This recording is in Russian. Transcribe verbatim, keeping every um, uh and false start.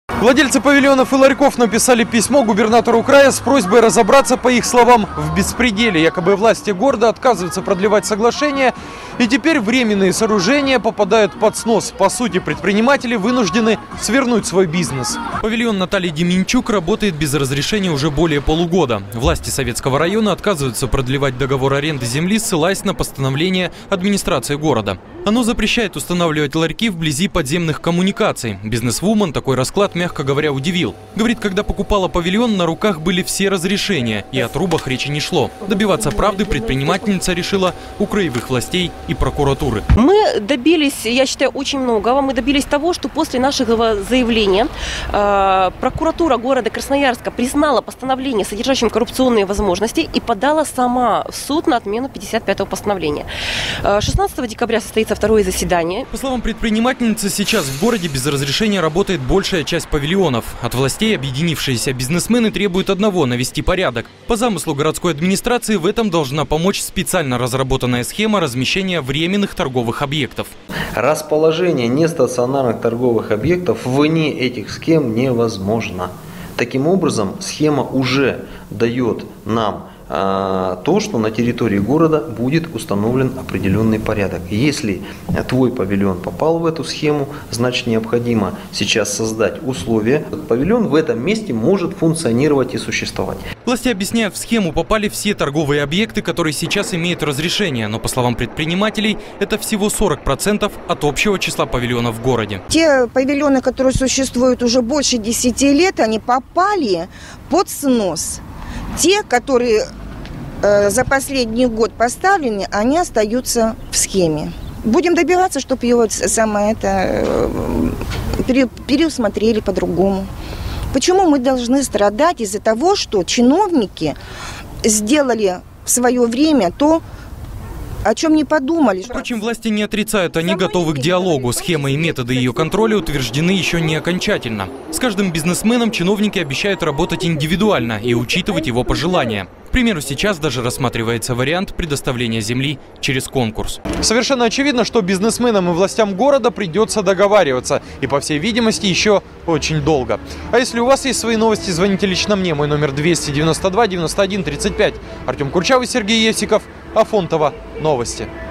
Владельцы павильонов и ларьков написали письмо губернатору края с просьбой разобраться, по их словам, в беспределе. Якобы власти города отказываются продлевать соглашение, и теперь временные сооружения попадают под снос. По сути, предприниматели вынуждены свернуть свой бизнес. Павильон Натальи Деменчук работает без разрешения уже более полугода. Власти Советского района отказываются продлевать договор аренды земли, ссылаясь на постановление администрации города. Оно запрещает устанавливать ларьки вблизи подземных коммуникаций. Бизнесвумен такой расклад, мягко говоря, удивил. Говорит, когда покупала павильон, на руках были все разрешения, и о трубах речи не шло. Добиваться правды предпринимательница решила у краевых властей и прокуратуры. Мы добились, я считаю, очень многого. Мы добились того, что после нашего заявления э, прокуратура города Красноярска признала постановление, содержащим коррупционные возможности, и подала сама в суд на отмену пятьдесят пятого постановления. шестнадцатого декабря состоится второе заседание. По словам предпринимательницы, сейчас в городе без разрешения работает большая часть павильонов. От властей объединившиеся бизнесмены требуют одного – навести порядок. По замыслу городской администрации в этом должна помочь специально разработанная схема размещения временных торговых объектов. Расположение нестационарных торговых объектов вне этих схем невозможно. Таким образом, схема уже дает нам то, что на территории города будет установлен определенный порядок. Если твой павильон попал в эту схему, значит необходимо сейчас создать условия. Павильон в этом месте может функционировать и существовать. Власти объясняют, в схему попали все торговые объекты, которые сейчас имеют разрешение. Но по словам предпринимателей, это всего сорок процентов от общего числа павильонов в городе. Те павильоны, которые существуют уже больше десяти лет, они попали под снос. Те, которые э, за последний год поставлены, они остаются в схеме. Будем добиваться, чтобы его самое это э, пере, переусмотрели по-другому. Почему мы должны страдать из-за того, что чиновники сделали в свое время то, о чем не подумали? Впрочем, власти не отрицают, они готовы к диалогу. Схема и методы ее контроля утверждены еще не окончательно. С каждым бизнесменом чиновники обещают работать индивидуально и учитывать его пожелания. К примеру, сейчас даже рассматривается вариант предоставления земли через конкурс. Совершенно очевидно, что бизнесменам и властям города придется договариваться. И, по всей видимости, еще очень долго. А если у вас есть свои новости, звоните лично мне. Мой номер двести девяносто два девяносто один тридцать пять. Артем Курчавый, Сергей Есиков, Афонтово. Новости.